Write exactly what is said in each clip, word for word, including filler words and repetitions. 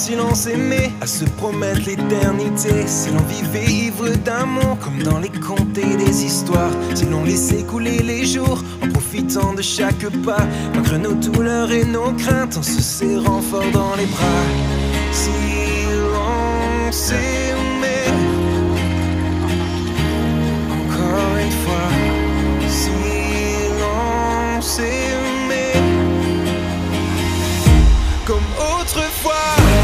si l'on s'aimait, à se promettre l'éternité, si l'on vivait ivre d'amour comme dans les contes et les histoires, si l'on laissait couler les jours en profitant de chaque pas, malgré nos douleurs et nos craintes, en se serrant fort dans les bras. Si l'on s'aimait encore une fois, si l'on s'aimait comme autrefois.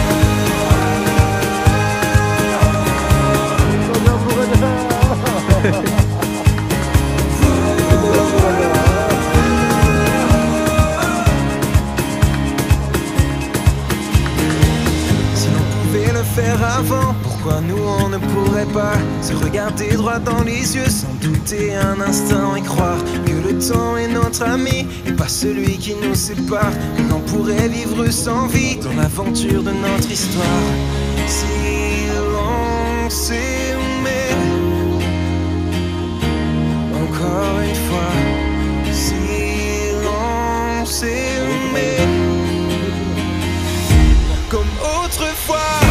Faire avant, pourquoi nous on ne pourrait pas se regarder droit dans les yeux sans douter un instant et croire que le temps est notre ami et pas celui qui nous sépare, que l'on pourrait vivre sans vie dans l'aventure de notre histoire. Si l'on s'aimait encore une fois, si l'on s'aimait comme autrefois.